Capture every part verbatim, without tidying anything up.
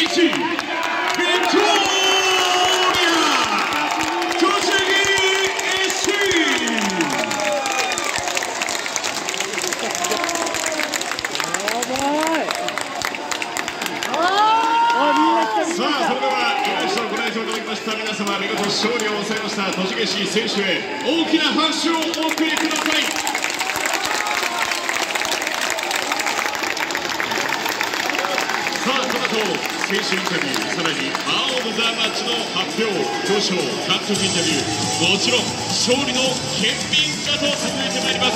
ちビクトリア栃木 エスシー。 さあそれでは今一度ご来場いただきました皆様、見事勝利を収めました栃木市選手へ大きな拍手をお送りください。さあこの後選手インタビュー、さらにマン・オブ・ザ・マッチの発表、表彰、監督インタビュー、もちろん勝利の県民歌と続いてまいります。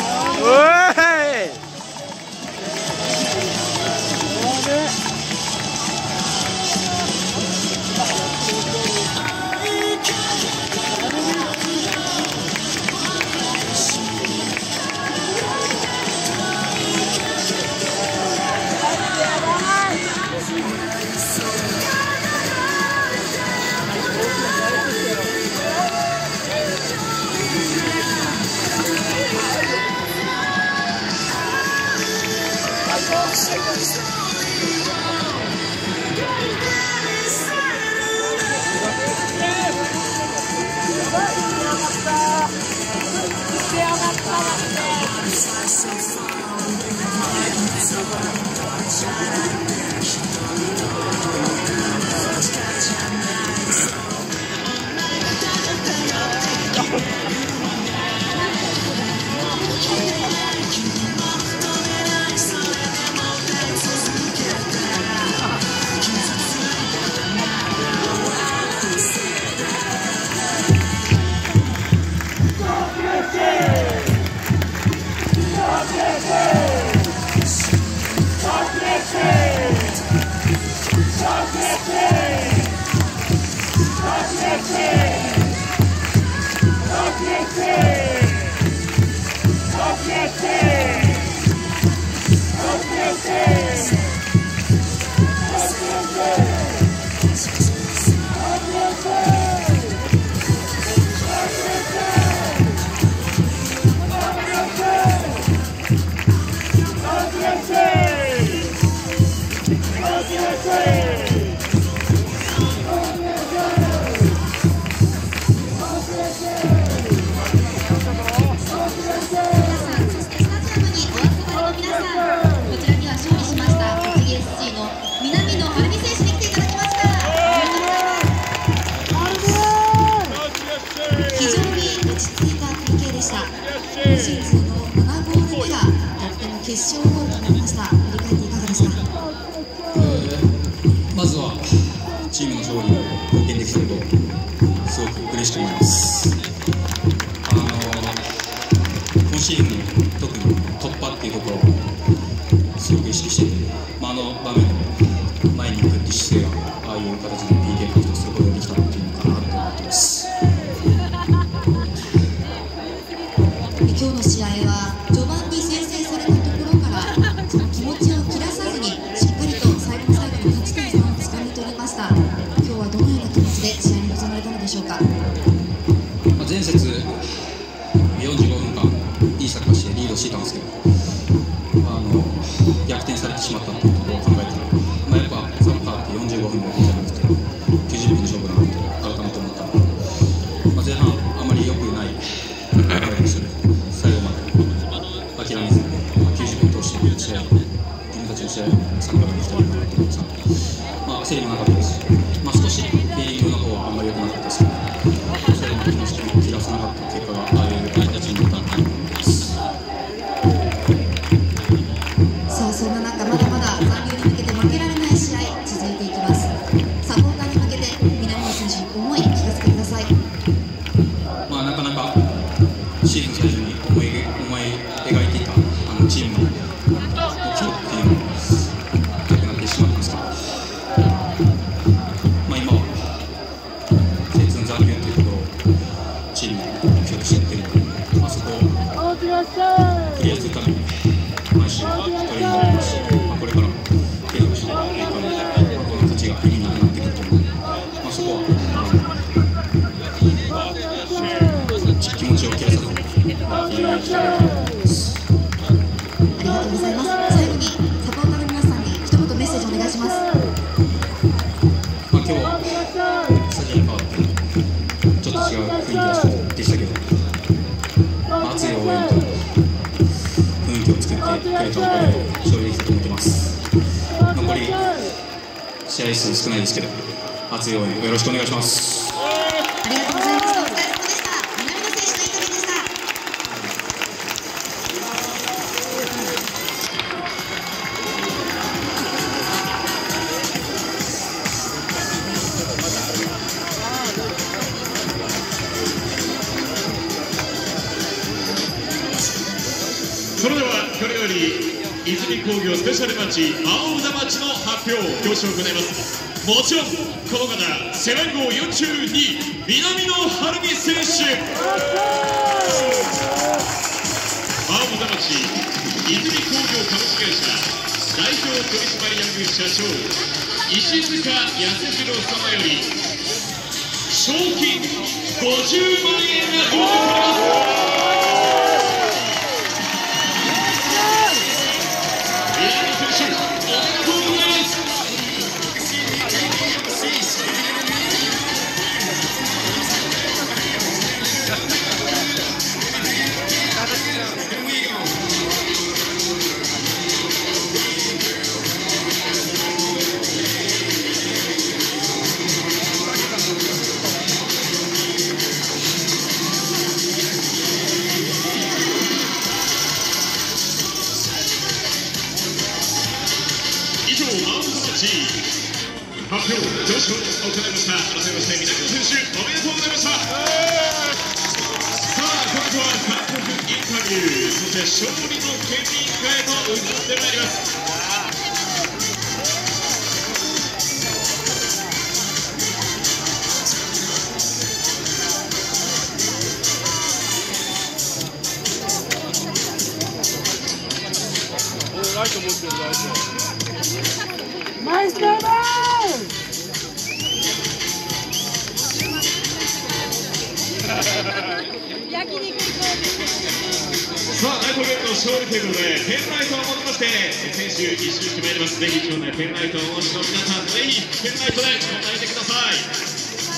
決勝を決めました。振り返っていかがですか。 えー、まずはチームの勝利に貢献できたことすごく嬉しく思います。あの今シーズン特に突破っていうところをすごく意識していて、まあ、あの場面で前に行くっていう姿勢がああいう形で ピーケー 獲得することができたっていうのかなと思ってます。 今日の試合は序盤に先制されたところからその気持ちを切らさずにしっかりと最後の最後に勝ち点さんをつかみ取りました。今日はどのような気持ちで試合に臨まれたのでしょうか。 まあ、前節よんじゅうごふんかんいいサッカーしてリードしていたんですけど、あの逆転されてしまったというところを考えたら、まあ、やっぱサッカーってよんじゅうごふんだけじゃなくてきゅうじゅっぷん勝負だなと改めて思ったので、まあ、前半あまり良くない流れでしたけど最後まで諦めずにきゅうじゅっぷん通して試合自分たちの試合サッカーができたらいいかなと思ってたので、まあ、焦りもなかったですし、まあ、少しフィーリングの方はあんまり良くなかったですけど、最後まで気持ちを切らさなかった結果がああいう形になったと思います。 さあそんな中まだまだ残留に向けて負けられない試合続いていきます。サポーターに向けて南野選手に思い聞かせてください。 まあ、なかなかシーズン最初に思い思い描いていたあのチームの目標っていうのもなくなってしまったんですけど、まあ、今は生存残留というところをチームの目標としてやっているので、まあ、そこをクリアするために毎週トレーニングがありますし、まあ、これからも継続していくと、この勝ちが意味なくなってくると思うので、まあ、そこは気持ちを切らさずにやっていきたいと思います。 ありがとうございます。最後にサポーターの皆さんに一言メッセージお願いします。 雰囲気でしたけど、熱い応援と雰囲気を作ってくれたおかげで勝利できたと思ってます。残り試合数少ないですけど、熱い応援よろしくお願いします。 ありがとうございました。お疲れ様でした。南野選手のインタビューでした。 それではこれより泉工業スペシャルマッチ青宇田町の発表表彰を行います。もちろんこの方背番号よんじゅうに南野晴美選手、青宇田町泉工業株式会社代表取締役社長石塚康次郎様より賞金ごじゅうまんえんが贈呈されます。以上、青宇田町発表、表彰を行いました。改めまして、南野選手、おめでとうございました。さあ、この後は監督インタビュー、そして勝利の県民会と移ってまいります。 ライト持ってるライト。ナイスダウン。さあ、ナイトゲームの勝利ということで、ペンライトを持ちまして、選手一周してまいります。ぜひ、場内ペンライトをお持ちの皆さん、ぜひペンライトで答えてください。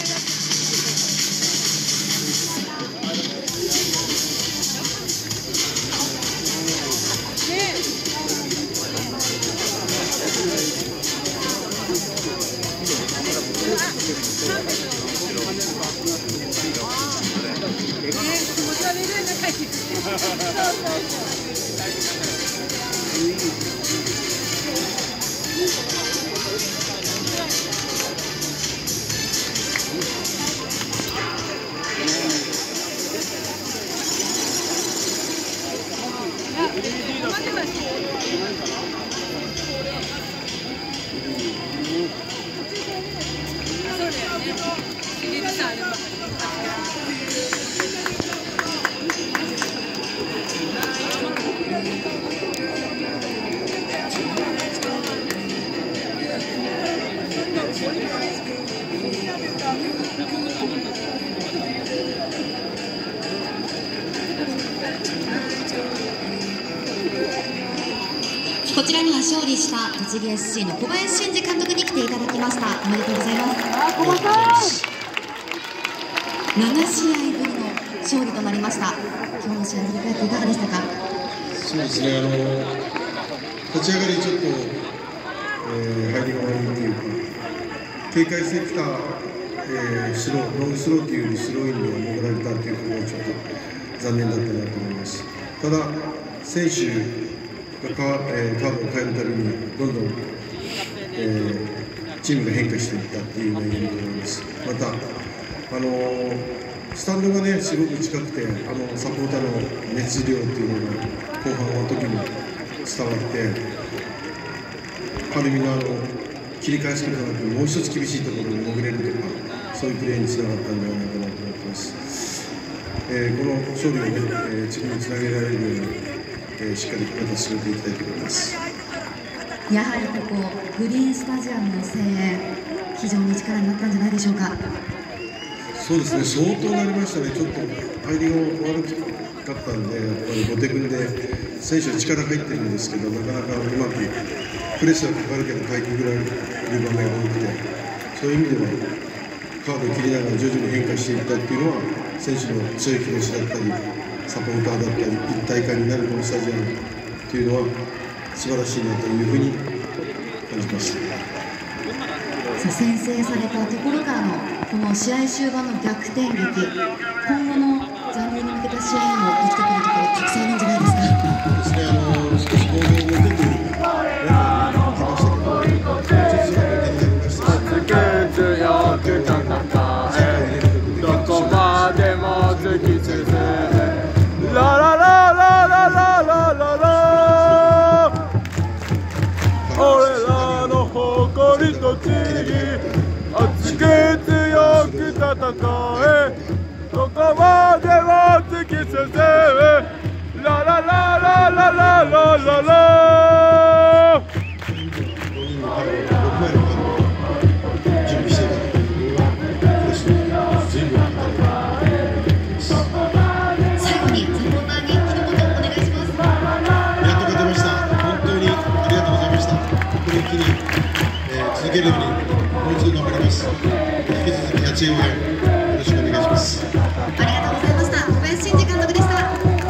こちらには勝利した栃木 エスシー の小林慎二監督に来ていただきました。おめでとうございます。ななしあいぶりの勝利となりました。今日の試合振り返っていかがでしたか？ そうですね、あの立ち上がりちょっと、えー、入りが悪いというか、警戒してきた、えー、スローロングスローというよりスローインに戻られたということがちょっと残念だったなと思います。ただ選手がカー、えー、カードを変えるたびにどんどん、えー、チームが変化していったという内容だと思います。また、あのー、スタンドがねすごく近くて、あのサポーターの熱量というのが後半の時に伝わって、ある意味のあの切り返すことなくもう一つ厳しいところに潜れるとか、そういうプレーにつながったんではないかなと思ってます。えー、この勝利を、ねえー、次につなげられるように、えー、しっかりまた進めていきたいと思います。 やはりここグリーンスタジアムの声援、非常に力になったんじゃないでしょうか。 そうですね、相当なりましたね。ちょっと入りが悪かったんで、やっぱり後手組で選手は力入ってるんですけど、なかなかうまくプレスはかかるけどかいくぐられる場面が多くて、そういう意味ではカードを切りながら徐々に変化していったっていうのは選手の強い気持ちだったりサポーターだったり一体感になるこのスタジアムっていうのは素晴らしいなというふうに感じました。 さあ先制されたところからのこの試合終盤の逆転劇、今後の残留に向けた試合にも生きてくるところたくさんあるんじゃないですか。 そうですね、あの少しボールを持てるメンバーに出ましたけど、ちょっとそれが手になりましたし、 強く戦えどこまでも突き進むラララララララララ俺らの誇りと地位熱く強く戦えどこまでも突き進むラララララララララ続けるようにもう一度頑張ります。引き続き八千応援よろしくお願いします。 ありがとうございました。小林慎二監督でした。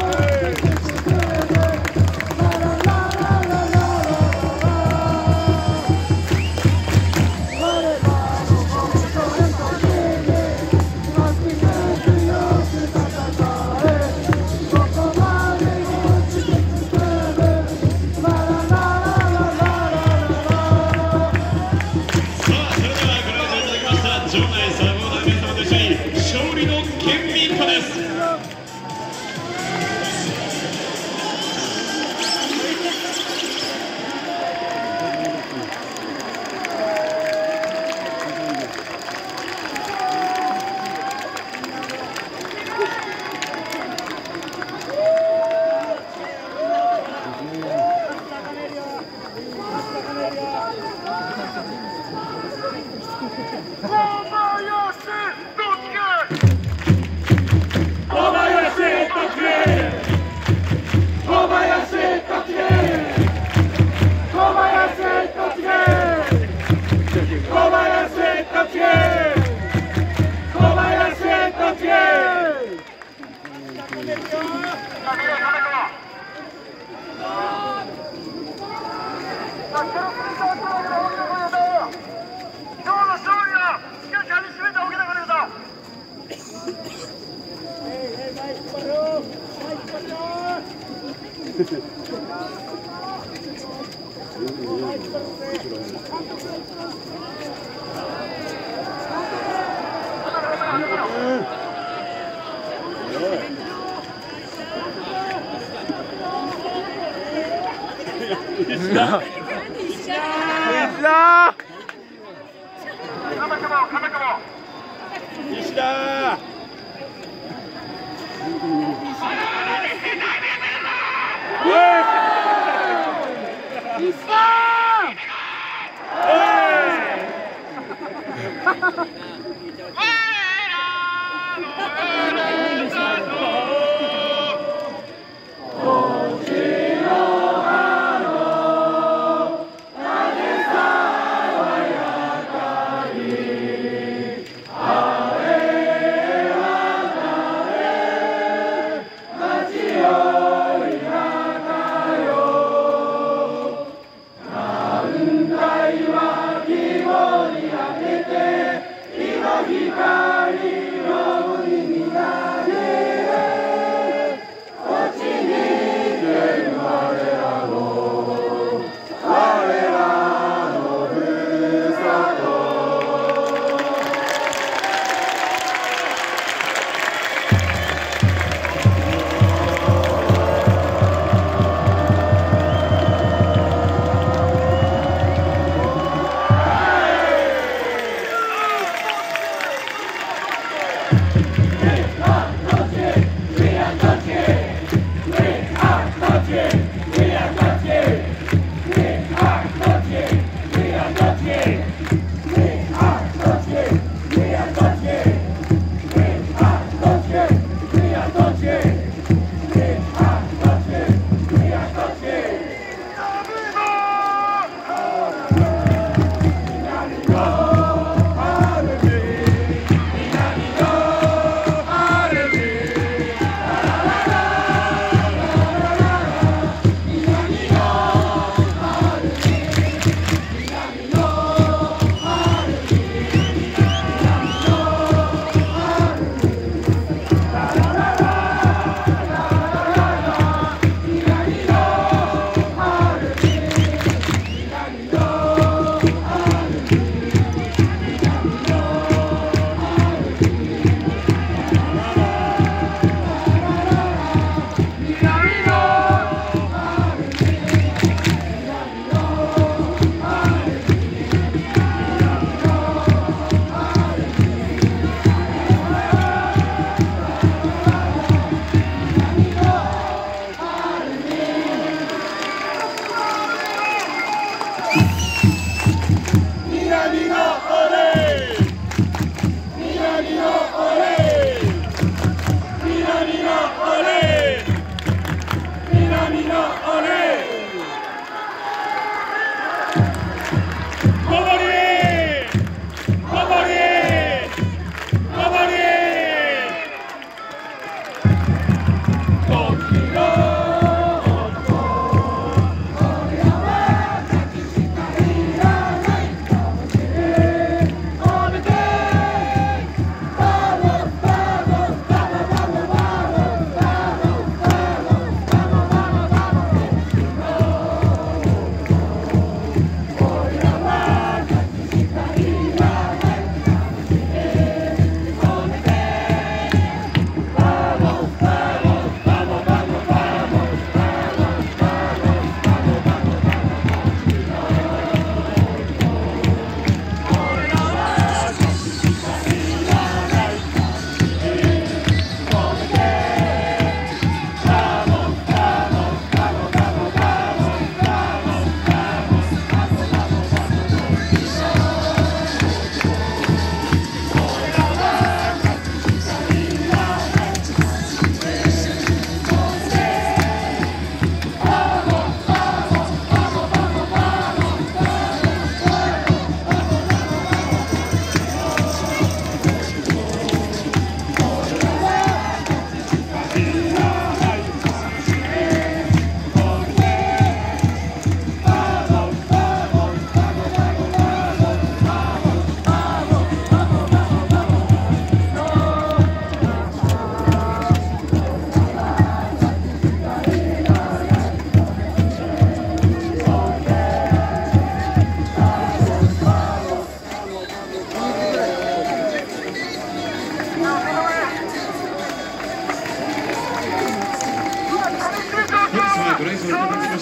西田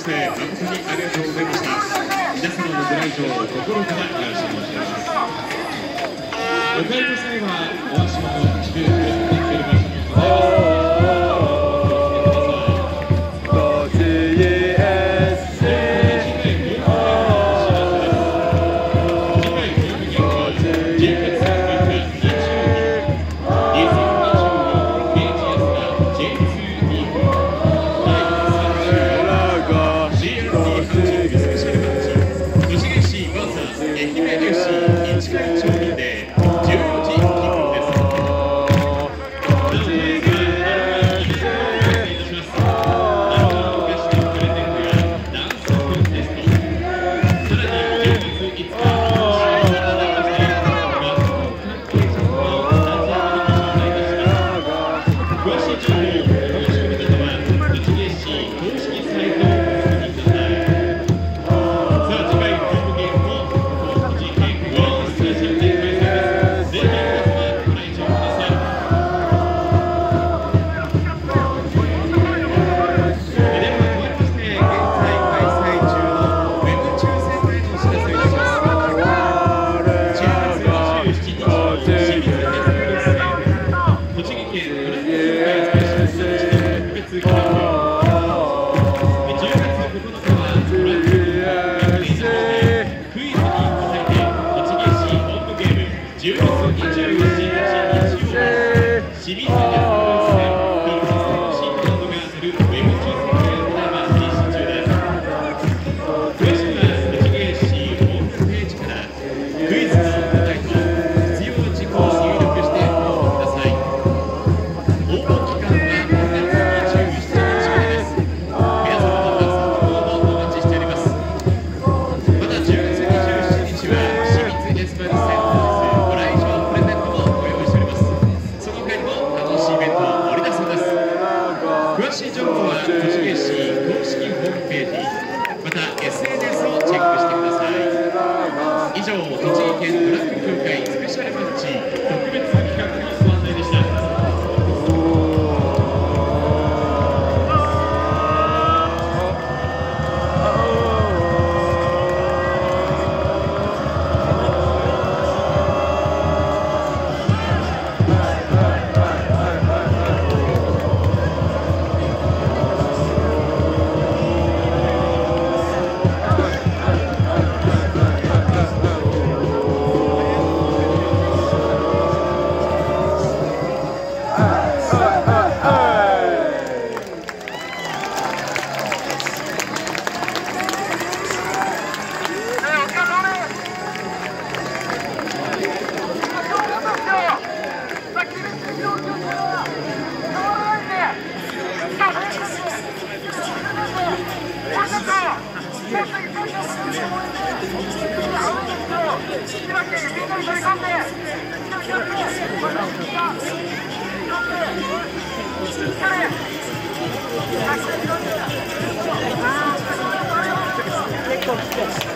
して誠にありがとうございました。皆様のご来場を心からよろしくお願いします。お帰りの際はお足元自由にお待ちしております。詳しい情報は栃木市公式ホームページ、また エスエヌエス をチェックしてください。以上、栃木県ドラッグ協会スペシャルマッチ特別企画のご案内でした。 結構来てる。